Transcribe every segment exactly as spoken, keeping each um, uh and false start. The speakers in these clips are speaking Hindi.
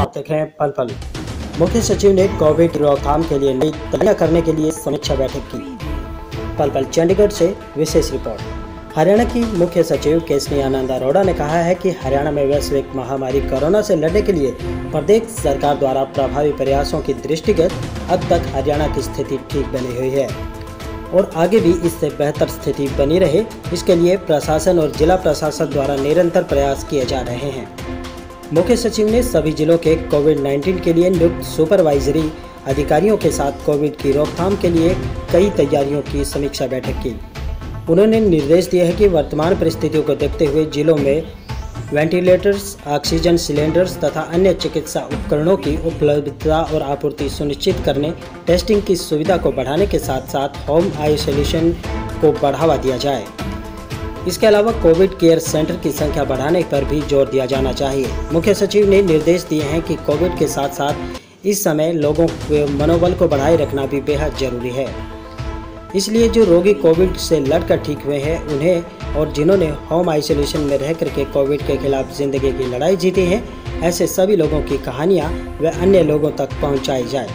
देखें पल पल। मुख्य सचिव ने कोविड रोकथाम के लिए नई तैयारियां करने के लिए समीक्षा बैठक की। पल पल चंडीगढ़ से विशेष रिपोर्ट। हरियाणा की मुख्य सचिव केशनी आनंद अरोड़ा ने कहा है कि हरियाणा में वैश्विक महामारी कोरोना से लड़ने के लिए प्रदेश सरकार द्वारा प्रभावी प्रयासों की दृष्टिगत अब तक हरियाणा की स्थिति ठीक बनी हुई है और आगे भी इससे बेहतर स्थिति बनी रहे, इसके लिए प्रशासन और जिला प्रशासन द्वारा निरंतर प्रयास किए जा रहे हैं। मुख्य सचिव ने सभी जिलों के कोविड उन्नीस के लिए नियुक्त सुपरवाइजरी अधिकारियों के साथ कोविड की रोकथाम के लिए कई तैयारियों की समीक्षा बैठक की। उन्होंने निर्देश दिए हैं कि वर्तमान परिस्थितियों को देखते हुए जिलों में वेंटिलेटर्स, ऑक्सीजन सिलेंडर्स तथा अन्य चिकित्सा उपकरणों की उपलब्धता और आपूर्ति सुनिश्चित करने, टेस्टिंग की सुविधा को बढ़ाने के साथ साथ होम आइसोलेशन को बढ़ावा दिया जाए। इसके अलावा कोविड केयर सेंटर की संख्या बढ़ाने पर भी जोर दिया जाना चाहिए। मुख्य सचिव ने निर्देश दिए हैं कि कोविड के साथ साथ इस समय लोगों के मनोबल को बढ़ाए रखना भी बेहद जरूरी है। इसलिए जो रोगी कोविड से लड़कर ठीक हुए हैं उन्हें और जिन्होंने होम आइसोलेशन में रह करके कोविड के खिलाफ जिंदगी की लड़ाई जीती है, ऐसे सभी लोगों की कहानियां व अन्य लोगों तक पहुंचाई जाए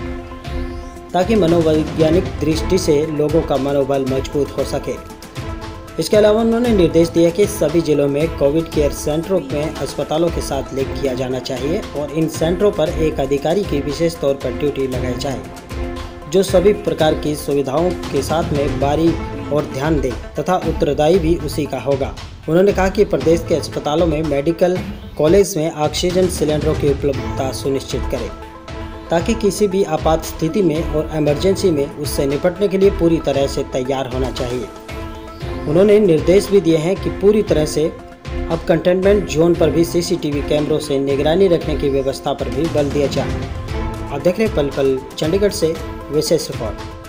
ताकि मनोवैज्ञानिक दृष्टि से लोगों का मनोबल मजबूत हो सके। इसके अलावा उन्होंने निर्देश दिया कि सभी जिलों में कोविड केयर सेंटरों में अस्पतालों के साथ लिंक किया जाना चाहिए और इन सेंटरों पर एक अधिकारी की विशेष तौर पर ड्यूटी लगाई जाए जो सभी प्रकार की सुविधाओं के साथ में बारी और ध्यान दे तथा उत्तरदायी भी उसी का होगा। उन्होंने कहा कि प्रदेश के अस्पतालों में मेडिकल कॉलेज में ऑक्सीजन सिलेंडरों की उपलब्धता सुनिश्चित करें ताकि किसी भी आपात स्थिति में और इमरजेंसी में उससे निपटने के लिए पूरी तरह से तैयार होना चाहिए। उन्होंने निर्देश भी दिए हैं कि पूरी तरह से अब कंटेनमेंट जोन पर भी सीसीटीवी कैमरों से निगरानी रखने की व्यवस्था पर भी बल दिया जाए। आप देख रहे हैं पल पल चंडीगढ़ से विशेष रिपोर्ट।